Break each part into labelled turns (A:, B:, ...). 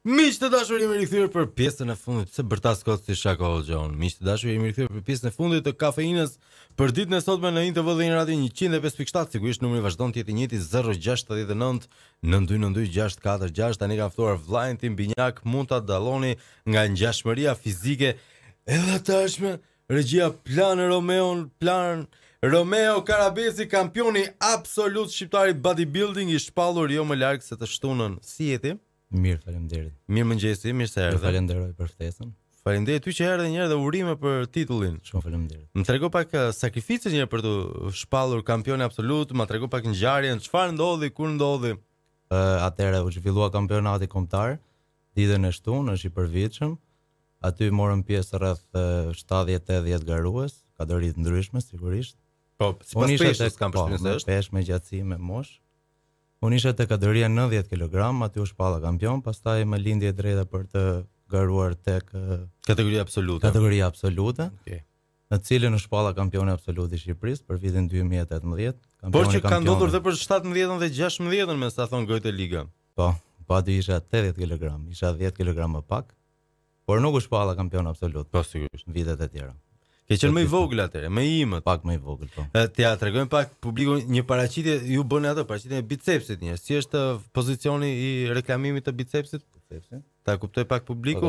A: Miq të dashur, jemi rikthyer për pjesën e fundit. Pse bërta skot si Shako John. Miq të dashur, jemi rikthyer për pjesën e fundit të kafeinës për ditën e sotme në INTV dhe në Radio 105.7. Sigurisht numri vazhdon të jetë i njëjti 069 922 646. Tani kam ftuar vllain tim Binjak, mund ta dalloni nga ngjashmëria fizike edhe tashme regjia Plan Romeo Karabesi, kampioni absolut shqiptar i bodybuilding, i shpallur jo më larg se të shtunën. Si jeti?
B: Mirë, faleminderit.
A: Mirë mëngjesi, mirë se erdhe.
B: Falenderoj për ftesën.
A: Faleminderit ty që erdhe një herë dhe urime për titullin.
B: Shumë faleminderit.
A: Më trego pak sakrificën një për të shpallur kampion absolut, më trego pak ngjarjen, çfarë ndodhi, kur ndodhi.
B: Atëherë u zhvillua kampionati kombëtar, ditën e shtunë, është i përvitshëm. Aty morën pjesë rreth 70-80 garues, kategori të ndryshme sigurisht.
A: Po, sipas peshës kam përshtypjen se është.
B: Peshë me gjatësi, me moshë. Unë isha te kategoria 90 kg, aty u shpalla kampion, pastaj më lindi e drejta për të garuar tek
A: kategoria absolute.
B: Kategoria absolute.
A: Okej.
B: Në cilën u shpalla kampioni absolut i Shqipërisë për vitin 2018.
A: Por që ka ndodhur edhe për 17-ën dhe 16-ën me sa thon Gojte Liga.
B: Po aty isha 80 kg, isha 10 kg më pak. Por nuk u shpalla kampion absolut.
A: Po sigurisht,
B: vitet e tjera.
A: Ke qenë më i vogël atëre, më i imët.
B: Pak më i vogël, po.
A: T'ja tregojmë pak publikun një paraqitje, ju bëni atë paraqitjen e bicepsit një. Si është pozicioni i reklamimit të bicepsit? Ta kuptoj pak publiku.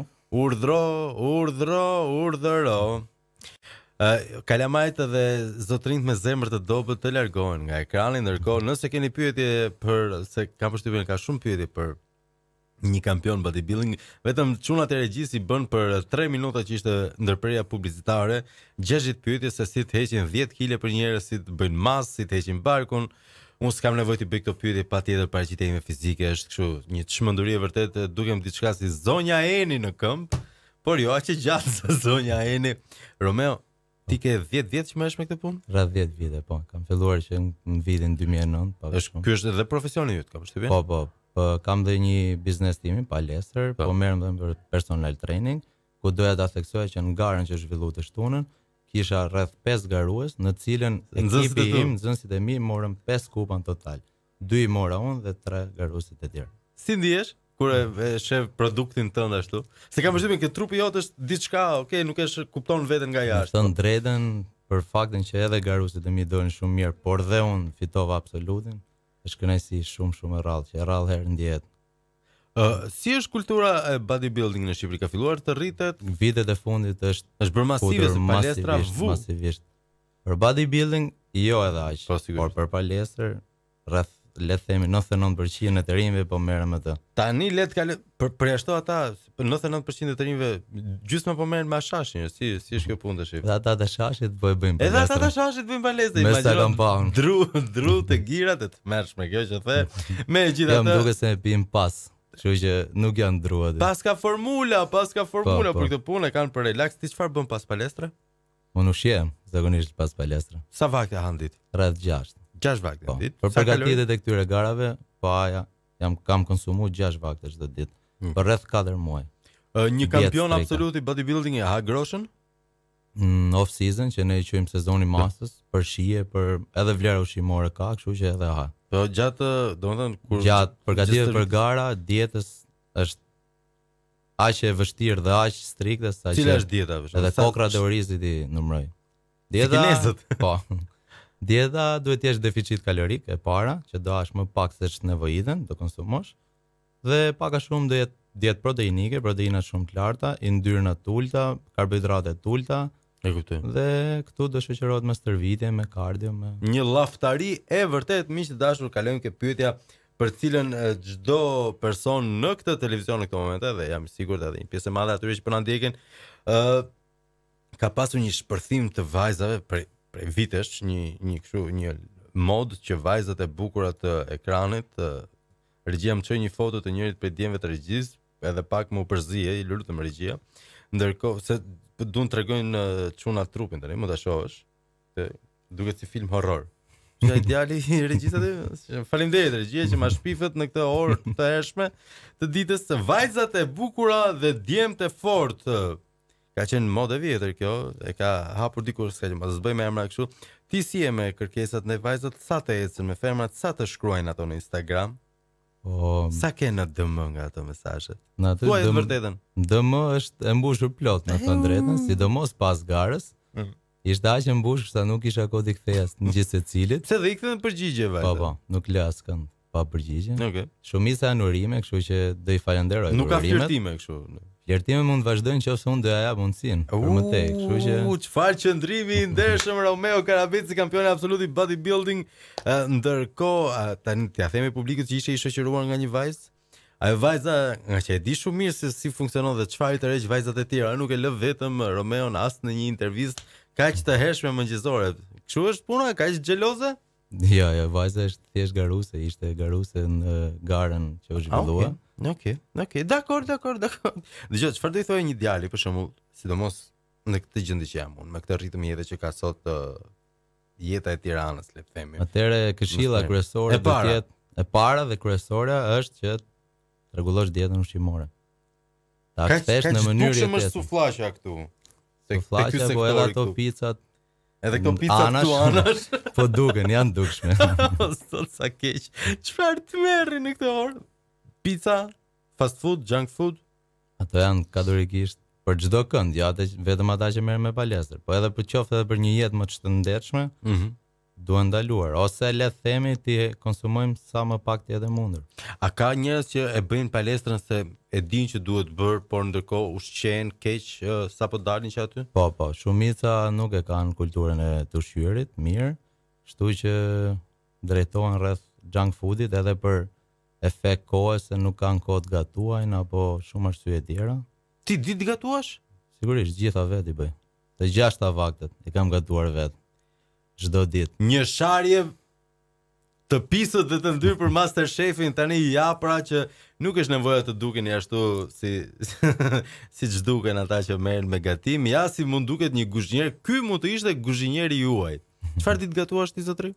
A: Urdhëro. Kalamajt dhe zotrinjt me zemër të dobët të largohen nga ekrani, ndërkohë nëse keni pyetje se kam përshtypjen ka shumë pyetje për një kampion bodybuilding, vetëm çunat e regjisë i bën për 3 minuta që ishte ndërprerja publicitare, 60 pyetje se si të heqin 10 kg për njerëz, si të bëjnë masë, si të heqin barkun. Unë s'kam nevojë të bëj këto pyetje, patjetër paraqitja ime fizike është kështu, një çmenduri e vërtet, dukem diçka si zonja Eni në këmbë, por jo aq e gjatë sa zonja Eni. Romeo, ti ke 10 vjet që merresh me këtë punë?
B: Rreth 10 vite, po. Kam filluar që në vitin 2009, po.
A: Ky është edhe profesioni yt, ka përshtypjen?
B: Po. Kam dhe një biznes timi, palestër, po merrem dhe për personal training, ku doja ta theksoj që në garën që zhvillu të shtunën, kisha rreth 5 garues, në cilën ekipi im, nxënësit e mi, morën 5 kupa në total. 2 i mora unë dhe 3 garuesit e tjerë.
A: Si ndihesh kur e shef produktin tënd ashtu? Se kam përshtypjen që trupi jot është diçka, okay, nuk e kupton veten nga jashtë.
B: Thënë drejtën, për faktin që edhe garuesit e mi donin shumë mirë, por dhe unë fitova absolutin. Është kënaqësi shumë e rrallë, që rrallë herë ndjehet.
A: Si është kultura e bodybuilding në Shqipëri? Ka filluar të rritet?
B: Vitet e fundit është
A: bërë masive, se palestra
B: masivisht. Për bodybuilding jo edhe aq, por për palestër rreth le të themi 99% e të rinjve po merren me të.
A: Tani le të përjashto ata 99% e të rinjve gjysma po merren me ashashin, si është kjo punë tash?
B: Ata të shashit bëjnë palestra.
A: Edhe ata të shashit bëjnë palestra, imagjino. Dru të girat e të mërshme, kjo që the. Megjithatë,
B: më duket se pim pas. Kështu që nuk janë drua aty.
A: Pas ka formula për këtë punë, kanë për relax. Ti çfarë bën pas palestre?
B: Unë ushqem zakonisht pas palestre.
A: Sa vakte han ditë?
B: Rreth 6.
A: 6 vakte në ditë.
B: Për përgatitjet e këtyre garave, po kam konsumuar 6 vakte çdo ditë. Për rreth 4 muaj.
A: Një kampion absolut i bodybuilding e ha groshën?
B: Off season, që ne i quajmë sezoni masës, për shije, për edhe vlera ushqimore ka, kështu që edhe ha.
A: Po gjatë, domethënë kur
B: gjatë përgatitjet për gara, dietës është aq e vështirë dhe aq strikte sa që
A: cila është dieta?
B: Edhe kokrat e orizit i numëroj. Dieta, po. Dieta duhet të jesh deficit kalorik e para, që do hash më pak se ç'nevojiten do konsumosh. Dhe pak a shumë do jetë dietë proteinike, proteina shumë të larta, yndyrna të ulta, karbohidrate të ulta.
A: E kuptoj.
B: Dhe këtu do shoqërohet me stërvitje, me kardio, me
A: një llaftari e vërtet, miq të dashur, kalojmë ke pyetja për cilën çdo person në këtë televizion në këtë moment, dhe jam i sigurt edhe një pjesë e madhe atyre që po na ndjekin, ka pasur një shpërthim të vajzave prej vitesh, një mod që vajzat e bukura të ekranit, regjia më çoi një foto të njërit prej djemve të regjisë, edhe pak më u përzije, i lutem regjia. Ndërkohë se duan tregojnë çuna trupin tani, më ta shohësh. Duket si film horror. Ja ideali i regjisë atë. Faleminderit regjia që ma shpifët në këtë orë të hershme të ditës. Vajzat e bukura dhe djemt e fortë. Ka qenë modë e vjetër kjo, e ka hapur dikur s'ka që mos bëjmë emra kështu. Ti si je me kërkesat në vajzat, sa të ecën me femrat, sa të shkruajnë ato në Instagram?
B: Po
A: sa ke në DM nga ato mesazhet?
B: në atë
A: Thuaj të vërtetën.
B: DM është e mbushur plot me thënë drejtën, sidomos pas garës. Ishte aq e mbushur sa nuk isha kodi kthejas në gjithë secilit.
A: Pse dhe i kthen përgjigje vajza?
B: Po, nuk lë askënd pa përgjigje.
A: Okej.
B: Shumica janë urime, kështu që do i falenderoj për urimet.
A: Nuk ka flirtime kështu.
B: Flirtime mund të vazhdojnë nëse unë do ja jap mundsinë për më tej, kështu që
A: çfarë qëndrimi i ndershëm Romeo Karabeci, kampioni absolut i bodybuilding. Ndërkohë tani t'ia themi publikut që ishte i shoqëruar nga një vajzë. Ajo vajza, nga që e di shumë mirë se si funksionon dhe çfarë i tërheq vajzat e tjera, nuk e lë vetëm Romeon as në një intervistë kaq të hershme mëngjesore. Kështu është puna, kaq xheloze?
B: Jo, vajza është thjesht garuse, ishte garuse në garën që u zhvillua.
A: Okej. Dakor. Dgjoj, çfarë do i thojë një djali për shembull, sidomos në këtë gjendje që jam unë, me këtë ritëm jete që ka sot jeta e Tiranës, le të themi.
B: Atëre këshilla kryesore do të jetë e para dhe kryesorja është që të rregullosh dietën ushqimore. Ta kthesh në mënyrë
A: që është sufllaqja këtu.
B: Sufllaqja po edhe ato picat.
A: Edhe këto picat këtu anash.
B: Po duken, janë dukshme.
A: Sot sa keq. Çfarë të merri në këtë orë? Pizza, fast food, junk food?
B: Ato janë kategorikisht për çdo kënd, jo vetëm ata që merren me palestër, po edhe për qoftë edhe për një jetë më të shëndetshme, duhen ndaluar, ose le të themi ti konsumojmë sa më pak të jetë mundur.
A: A ka njerëz që e bëjnë palestrën se e dinë që duhet bërë, por ndërkohë ushqejnë keq sapo dalin që aty?
B: Po, shumica nuk e kanë kulturën e të ushqyerit mirë, kështu që drejtohen rreth junk foodit edhe për efekt kohë se nuk kanë kohë të gatuajnë apo shumë arsye tjera.
A: Ti di të gatuash?
B: Sigurisht, gjitha vetë i bëj. Të 6 vaktet i kam gatuar vetë. Çdo ditë. Një
A: sharje të pisët dhe të ndyrë për MasterChef-in tani ja pra që nuk është nevoja të dukeni ashtu si ç'duken ata që merren me gatim, ja si mund duket një kuzhinier. Ky mund të ishte kuzhinieri juaj. Çfarë di të gatuash ti zotri?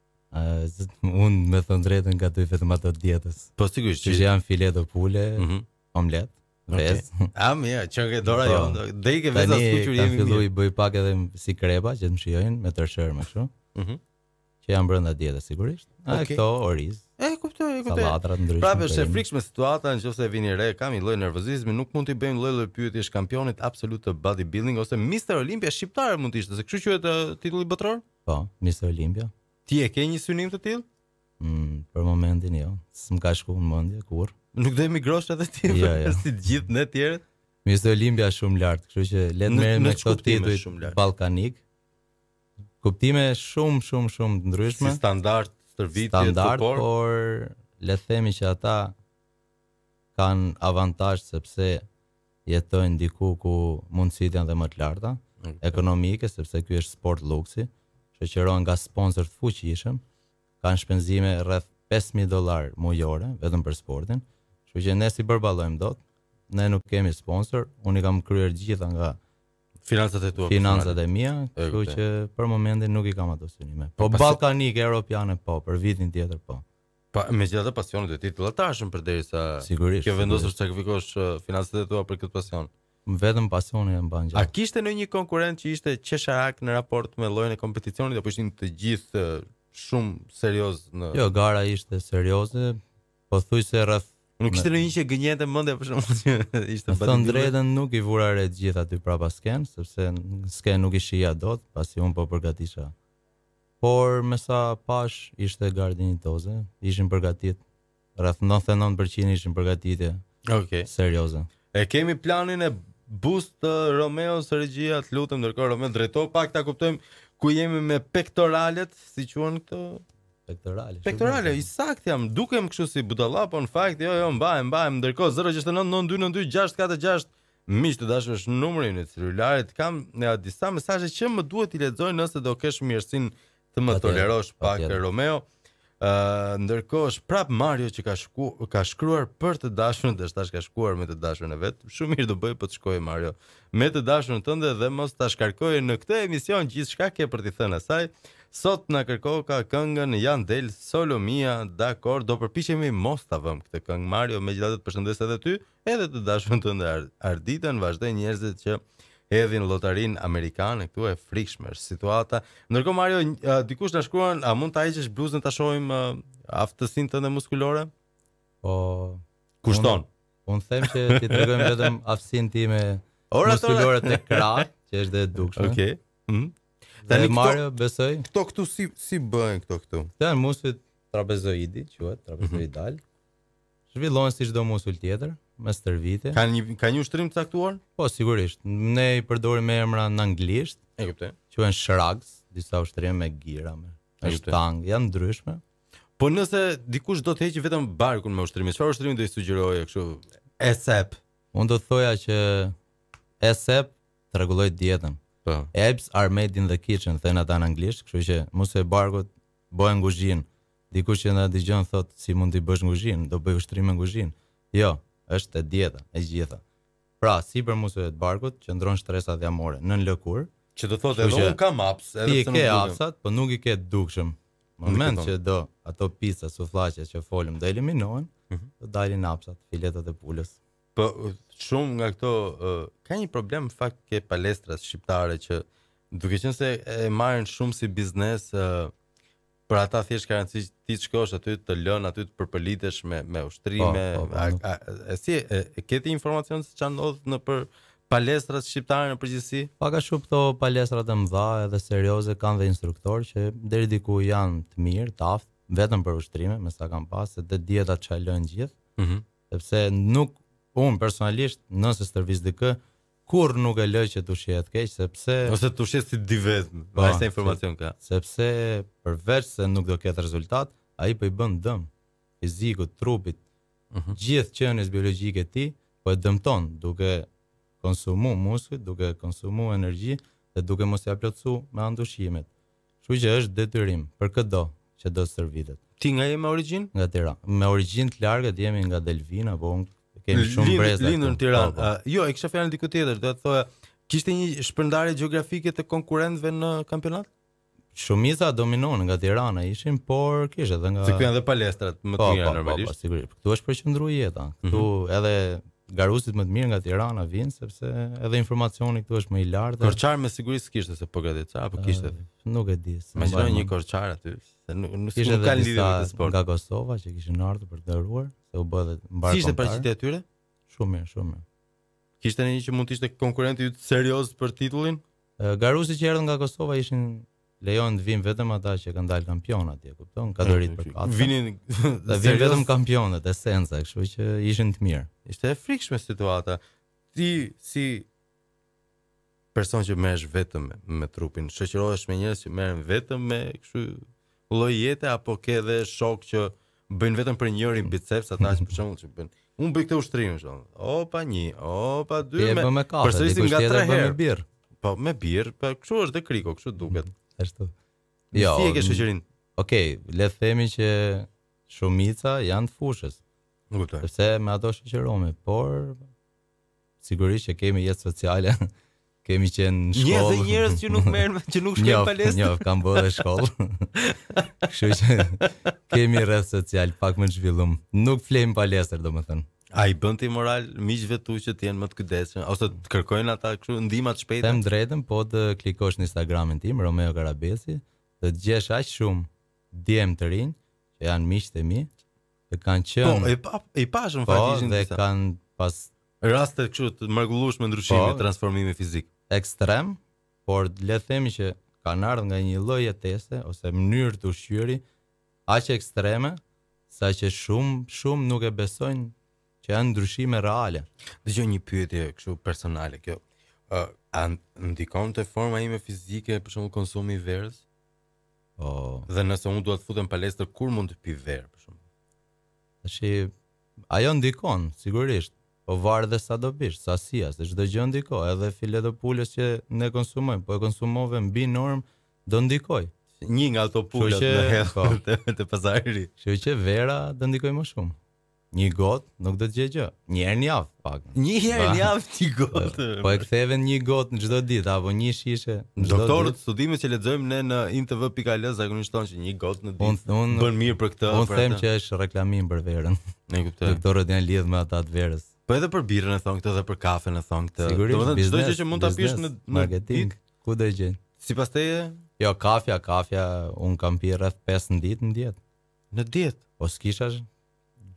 B: Unë me thënë drejtën gatuj vetëm ato dietës.
A: Po sigurisht
B: që janë fileto pule, omlet. Vez.
A: Mirë, që ke dora jonë. Dhe i ke veza skuqur jemi mirë.
B: Fillu i bëj pak edhe si kreba që të më shijojnë me tërshër më kështu. Që janë brenda dietës sigurisht. Këto oriz.
A: Kuptoj.
B: Sallatrat ndryshme.
A: Prapë është e frikshme situata, nëse e vini re, kam një lloj nervozizmi, nuk mund t'i bëjmë lloj pyetjesh kampionit absolut të bodybuilding ose Mr. Olympia shqiptar mund të ishte, se kështu quhet titulli botror?
B: Po, Mr. Olympia.
A: Ti e ke një synim të tillë?
B: Për momentin jo. S'm ka shkuar në mendje kur.
A: Nuk do emigrosh edhe ti si të gjithë ne tjerët.
B: Mr. Olympia shumë lart, kështu që le të merrem me këto tituj ballkanik. Kuptime shumë të ndryshme.
A: Si standard stërvitje,
B: por le të themi që ata kanë avantazh sepse jetojnë diku ku mundësitë janë dhe më të larta, ekonomike, sepse ky është sport luksi, shoqërohen nga sponsor të fuqishëm, kanë shpenzime rreth $5,000 mujore vetëm për sportin. Kështu që ne si përballojmë dot, ne nuk kemi sponsor, unë i kam kryer gjitha nga
A: financat e tua.
B: Financat e mia, kështu që për momentin nuk i kam ato synime. Po ballkanike, europiane po, për vitin tjetër po.
A: Pa megjithatë pasioni do të jetë tillëtashëm përderisa ke vendosur të sakrifikosh financat e tua për këtë pasion.
B: Vetëm pasioni e mban gjatë.
A: A kishte ndonjë konkurrent që ishte qesharak në raport me llojin e kompeticionit apo ishin të gjithë shumë serioz në?
B: Jo, gara ishte serioze, pothuajse rreth.
A: Nuk ishte ndonjë që gënjente mendja për shkak që ishte
B: bodybuilder. Thon drejtën nuk i vura re të gjithë aty prapa sken, sepse sken nuk i shija dot, pasi un po përgatisha. Por me sa pash ishte gardinitoze, ishin përgatit rreth 99% ishin përgatitje.
A: Okej.
B: Serioze.
A: E kemi planin e boost të Romeo së regjia, të lutem, ndërkohë Romeo drejto pak ta kuptojmë ku jemi me pektoralet, si quhen këto? Pektorale, i sakt jam, dukem kështu si budalla, po në fakt jo, mbahem, ndërkohë 069929646, miq të dashur, është numri i celularit. Kam disa mesazhe që më duhet i lexoj nëse do kesh mirësinë të më tolerosh pak Romeo. Ndërkohë është prap Mario që ka shkruar për të dashurën, dhe tash ka shkuar me të dashurën e vet. Shumë mirë do bëj po të shkojë Mario me të dashurën tënde dhe mos ta shkarkojë në këtë emision gjithçka ke për t'i thënë asaj. Sot na kërkoka këngën Yandel Solo Mia, dakor, do përpiqemi mos ta vëm këtë këngë Mario, megjithatë të përshëndes edhe ty, edhe të dashurën tënde Arditën, vazhdojnë njerëzit që hedhin lotarin amerikane, këtu e frikshme është situata. Ndërkohë Mario, dikush na shkruan, a mund ta heqësh bluzën ta shohim aftësinë tënde muskulore?
B: Po
A: kushton.
B: Unë them që ti tregojmë vetëm aftësinë time muskulore tek krah, që është dhe e dukshme.
A: Okej.
B: Tani Mario besoj.
A: Këto këtu si bëhen këto këtu?
B: Këto janë muskujt trapezoidi, quhet trapezoidal. Zhvillohen si çdo muskull tjetër me stërvitje.
A: Ka një ushtrim të caktuar?
B: Po sigurisht. Ne i përdorim emra në anglisht.
A: E kuptoj.
B: Quhen shrugs, disa ushtrime me gira, me shtang, janë ndryshme.
A: Po nëse dikush do të heqë vetëm barkun me ushtrimin, çfarë ushtrimi do i sugjeroje kështu? ASAP.
B: Unë do të thoja që ASAP rregulloj dietën.
A: Po.
B: Abs are made in the kitchen, thënë ata në anglisht, kështu që muskuj e barkut bëhen në kuzhinë. Dikush që na dëgjon thotë si mund t'i bësh në kuzhinë, do bëj ushtrime në kuzhinë. Jo, është e dieta, e gjitha. Pra, sipër muskujve të barkut qëndron shtresa dhjamore nën lëkurë,
A: që do thotë edhe unë kam aps,
B: edhe pse nuk ke apsat, po nuk i ke dukshëm. Moment që do ato pizza, sufllaqe që folëm do eliminohen, do dalin apsat, filetat e pulës.
A: Po shumë nga këto ka një problem në fakt ke palestrat shqiptare që duke qenë se e marrin shumë si biznes, për ata thjesht ka rëndësi ti të shkosh aty të lën aty të përpëlitesh me ushtrime. E ke ti informacion se çfarë ndodh në për palestrat shqiptare në përgjithësi?
B: Pak a shumë këto palestrat e mëdha edhe serioze kanë dhe instruktorë që deri diku janë të mirë, të aftë, vetëm për ushtrime, me sa kam pas, se dhe dietat çajlojnë gjithë. Sepse nuk unë personalisht nëse stërvis dikë, kur nuk e lë që të ushqehet keq, sepse
A: ose të ushqehet si di vetëm, pa sa informacion ka.
B: Sepse përveç se nuk do ketë rezultat, ai po i bën dëm fizikut, trupit, gjithë qenies biologjike e tij, po e dëmton duke konsumu muskujt, duke konsumu energji dhe duke mos ia plotësu me anë ushqimet. Kështu që është detyrim për çdo që do të stërvitet.
A: Ti nga je me origjinë?
B: Nga Tiranë. Me origjinë të largët jemi nga Delvina, po unë kemi shumë breza.
A: Lindur në Tiranë. Jo, e kisha fjalën diku tjetër, do të thoya, kishte një shpërndarje gjeografike të konkurrentëve në kampionat?
B: Shumica dominonin nga Tirana ishin, por kishte edhe nga
A: se këtu janë edhe palestrat më të mira normalisht.
B: Po, sigurisht. Këtu është përqendruar jeta. Këtu edhe garusit më të mirë nga Tirana vinë, sepse edhe informacioni këtu është më i lartë.
A: Korçar me siguri s'kishte se po gradit, apo kishte?
B: Nuk e di.
A: Imagjinoj një korçar aty, se nuk
B: ka lidhje me këtë sport. Nga Kosova që kishin ardhur për të ndëruar, se u bë edhe mbar.
A: Si ishte paraqitja e tyre?
B: Shumë mirë, shumë mirë.
A: Kishte një që mund të ishte konkurrenti yt serioz për titullin?
B: Garusit që erdhën nga Kosova ishin lejon të vinë vetëm ata që kanë dalë kampion atje, kupton? Kategorit për katër.
A: Vinin
B: vetëm kampionët, esenca, kështu që ishin të mirë.
A: Ishte e frikshme situata. Ti si person që merresh vetëm me trupin, shoqërohesh me njerëz që merren vetëm me kështu lloj jete apo ke edhe shok që bëjnë vetëm për njërin biceps, ata që për shembull që bëjnë. Unë bëj këtë ushtrim kështu. Opa 1, opa 2
B: me kafe, përsërisim nga 3 herë. Me birr.
A: Po me birr, po kështu është dhe kriko, kështu duket.
B: Ashtu.
A: Jo, si e ke shoqërinë?
B: Okej, le të themi që shumica janë të fushës.
A: Nuk kuptoj.
B: Sepse me ato shoqërohemi, por sigurisht që kemi jetë sociale, kemi qenë në shkollë.
A: Një dhe njerëz që nuk merren, që nuk shkojnë palestër.
B: Jo, kam bërë shkollë. Kështu që kemi rreth social pak më të zhvillum. Nuk flejm palestër, domethënë.
A: A i bën ti moral miqve tu që të jenë më të kujdesshëm ose të kërkojnë ata kështu ndihma të shpejta?
B: Them drejtën, po të klikosh në Instagramin tim Romeo Karabesi, të gjesh aq shumë djem të rinj që janë miqtë e mi, që kanë qenë.
A: Po, i pashëm fakt ishin
B: disa. Dhe kanë pas
A: raste kështu të mrekullueshme ndryshimi, transformimi fizik.
B: Ekstrem, por le të themi që kanë ardhur nga një lloj jetese ose mënyrë të ushqyeri aq ekstreme, saqë shumë nuk e besojnë që janë ndryshime reale.
A: Dëgjoj një pyetje kështu personale, kjo. A ndikon te forma ime fizike për shembull konsumi i verës?
B: Po.
A: Dhe nëse unë dua të futem palestër, kur mund të pi verë për shembull?
B: Tashi ajo ndikon, sigurisht. Po varet dhe sa do bish, sasia, se çdo gjë ndikon, edhe filet e pulës që ne konsumojmë, po e konsumove mbi normë, do ndikoj.
A: Një nga ato pulat në hedhë të pazari.
B: Kështu që vera do ndikoj më shumë. Një gotë nuk do të gjej gjë. Një herë në javë pak.
A: Një herë në javë një gotë.
B: Po e ktheve një gotë në çdo ditë apo një shishe në çdo ditë.
A: Doktorët studimet që lexojmë ne në intv.al zakonisht thonë që një gotë në ditë bën mirë për këtë.
B: Unë them që është reklamim për verën.
A: Ne kuptoj.
B: Doktorët janë lidhur me ata të verës.
A: Po edhe për birrën e thon këtë dhe për kafen e thon këtë.
B: Domethënë
A: çdo gjë që mund ta pish në
B: marketing, ku do gjej?
A: Sipas teje?
B: Jo, kafja, un kam pirë rreth 5 në ditë.
A: Në ditë.
B: Po s'kishash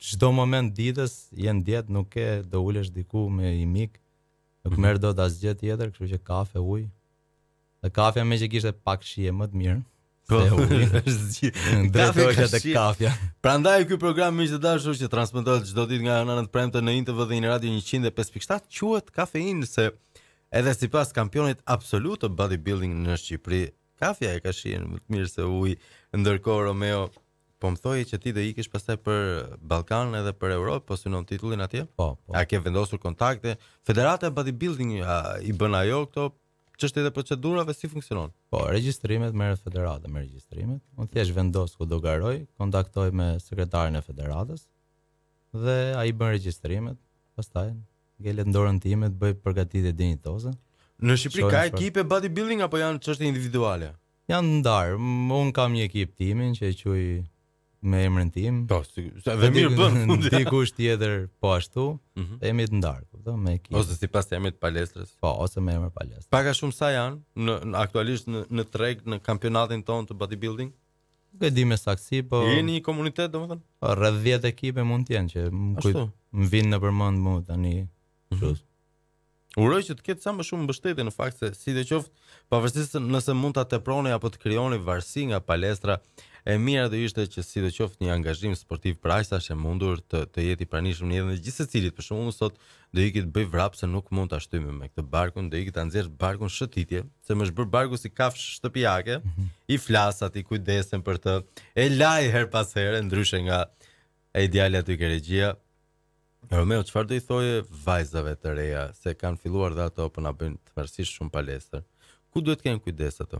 B: çdo moment ditës jenë dietë, nuk ke do ulesh diku me i mik, nuk merr dot asgjë tjetër, kështu që kafe, ujë. Dhe kafja me që kishte pak shije më të mirë. Se ujë. Drejtohesh te kafja.
A: Prandaj ky program miq të dashur që transmetohet çdo ditë nga Ana në premte në INTV dhe në Radio 105.7 quhet Kafein, se edhe sipas kampionit absolut të bodybuilding në Shqipëri, kafja e ka shijen më të mirë se uji. Ndërkohë Romeo, po më thoje që ti do ikesh pastaj për Ballkan edhe për Europë, po synon titullin atje?
B: Po.
A: A ke vendosur kontakte? Federata e bodybuilding i bën ajo këto çështjet e procedurave, si funksionon?
B: Po, regjistrimet merret federata me regjistrimet. Unë thjesht vendos ku do garoj, kontaktoj me sekretarin e federatës dhe ai bën regjistrimet, pastaj ngelet dorën time të bëj përgatitje dinjitoze.
A: Në Shqipëri ka ekipe bodybuilding apo janë çështje individuale?
B: Janë ndarë. Unë kam një ekip timin që e quaj me emrin tim.
A: Po, dhe mirë bën.
B: Dikush tjetër po ashtu, jemi të ndarë, kupton, me ekip.
A: Ose sipas emrit palestrës.
B: Po, ose me emër palestrës.
A: Pak a shumë sa janë aktualisht në treg në kampionatin tonë të bodybuilding?
B: Nuk e di me saksi, po
A: jeni një komunitet, domethënë?
B: Po, rreth 10 ekipe mund të jenë që më vinë në përmend mua tani. Kështu.
A: Uroj që të ketë sa më shumë mbështetje në fakt, se sidoqoftë pavarësisht nëse mund ta teproni apo të krijoni varësi nga palestra, e mira do ishte që sidoqoftë një angazhim sportiv për aq sa është e mundur të jetë i pranishëm në jetën e gjithë secilit. Për shembull, sot do iki të bëj vrap se nuk mund ta shtyjmë me këtë barkun, do iki ta nxjerr barkun shëtitje, se më është bërë barku si kafshë shtëpiake, i flas aty, kujdesen për të, e laj her pas here, ndryshe nga e ideale aty ke regjia. Romeo, çfarë do i thoje vajzave të reja se kanë filluar dhe ato po na bëjnë tmerrsisht shumë palestër? Ku duhet të kenë kujdes ato?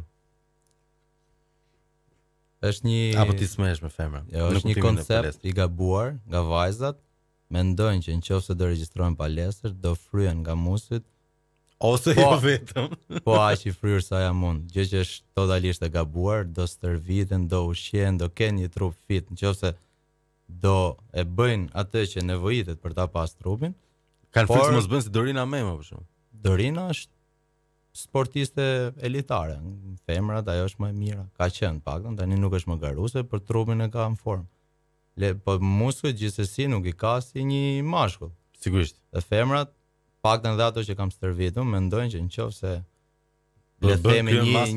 B: Është një
A: apo ti smesh me femra?
B: Jo, është një koncept i gabuar nga vajzat. Mendojnë që nëse do regjistrojnë palestër, do fryen nga muskujt
A: ose jo vetëm.
B: Po aq i fryrë sa jam unë, gjë që është totalisht e gabuar, do stërviten, do ushqen, do kenë një trup fit, nëse do e bëjnë atë që nevojitet për ta pas trupin.
A: Kanë frikë mos bëjnë si Dorina Mema për shkak.
B: Dorina është sportiste elitare, femrat ajo është më e mira, ka qenë paktën, tani nuk është më garuese, për trupin e ka në formë. Po muskujt gjithsesi nuk i ka si një mashkull.
A: Sigurisht.
B: Dhe femrat, paktën dhe ato që kam stërvitur, mendojnë që nëse le të themi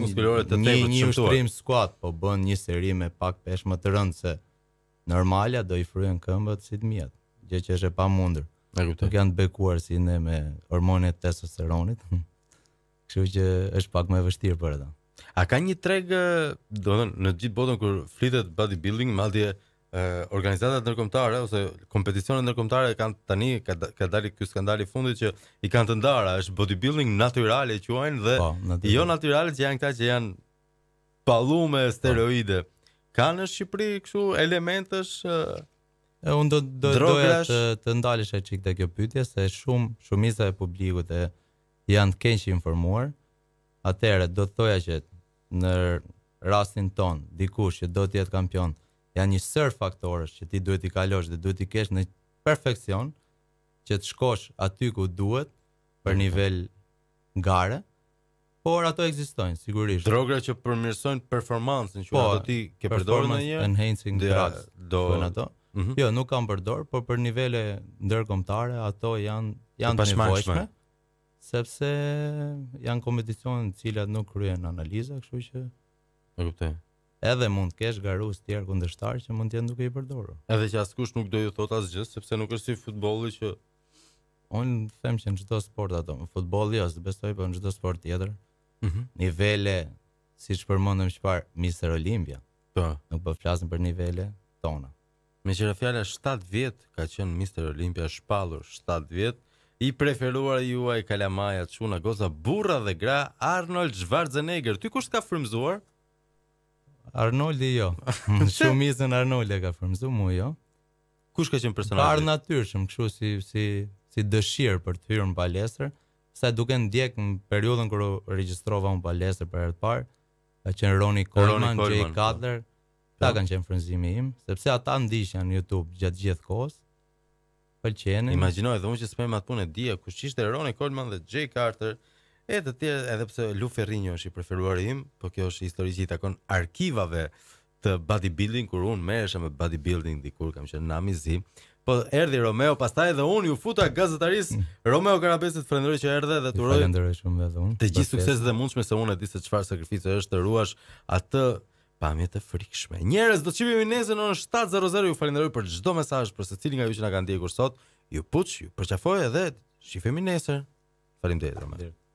B: një ushtrim squat, po bën një seri me pak peshë më të rëndë se normalja, do i fryen këmbët si të mjet, gjë që është e pamundur. Nuk janë të bekuar si ne me hormonin e testosteronit. Kështu që është pak më e vështirë për ata.
A: A ka një treg, domethënë në gjithë botën kur flitet bodybuilding, madje organizatat ndërkombëtare ose kompeticionet ndërkombëtare kanë tani ka dalë ky skandal i fundit që i kanë të ndara, është bodybuilding natyrale quajnë dhe jo natyrale që janë këta që janë pallu me steroide. Ka në Shqipëri kështu elementësh
B: unë doja të ndalesh e çik te kjo pyetje, se shumica e publikut janë të keq informuar. Atëherë do të thoja që në rastin ton, dikush që do të jetë kampion, janë një sër faktorësh që ti duhet i kalosh dhe duhet i kesh në perfeksion që të shkosh aty ku duhet për nivel gare. Por ato ekzistojnë sigurisht.
A: Drogra që përmirësojnë performancën, që ato ti ke përdorur ndonjëherë?
B: Enhancing drugs. Bën ato. Jo, nuk kam përdor, por për nivele ndërkombëtare ato janë të nevojshme, sepse janë kompeticione të cilat nuk kryen analiza, kështu që
A: e kuptoj.
B: Edhe mund të kesh garues të tjerë kundërshtar që mund të jenë duke i përdorur.
A: Edhe që askush nuk do ju thotë asgjë, sepse nuk është si futbolli që
B: unë them që në çdo sport ato, në futboll jo, besoj, po në çdo sport tjetër. Nivele, siç përmendëm çfarë, Mister Olimpia.
A: Po,
B: nuk po flasim për nivele tona.
A: Me qira fjala 7 vjet ka qenë Mister Olimpia, shpallur 7 vjet. I preferuar juaj kalamaja, çuna, goza, burra dhe gra, Arnold Schwarzenegger. Ty kush ka frymzuar?
B: Arnoldi jo. Shumicën Arnoldi ka frymzuar, mua jo.
A: Kush ka qenë personazhi?
B: Par natyrshëm, kështu si dëshirë për të hyrë në palestër. Sa duke ndjek në periudhën kur regjistrova në palestër për herë të parë, ka qenë Ronnie Coleman, Jay Cutler, ta kanë qenë frymëzimi im, sepse ata ndiqen në YouTube gjatë gjithë kohës. Pëlqenin.
A: Imagjinoj edhe unë që s'pem atë punë e dia, kush ishte Ronnie Coleman dhe Jay Cutler, e të tjerë, edhe pse Lou Ferrigno është i preferuari im, po kjo është histori që i takon arkivave këtë bodybuilding, kur unë merresha me bodybuilding dikur, kam qenë në Amizi. Po erdhi Romeo, pastaj edhe unë ju futa gazetarisë. Romeo Karabesit falenderoj që erdhe dhe turoj.
B: Falenderoj shumë edhe unë.
A: Të gjithë sukseset e mundshme, se unë e di se çfarë sakrifice është të ruash atë pamje të frikshme. Njerëz, do të shihemi nesër në orën 7:00. Ju falenderoj për çdo mesazh, për secilin nga ju që na kanë ndjekur sot. Ju puç, ju përqafoj edhe shihemi nesër. Faleminderit Romeo.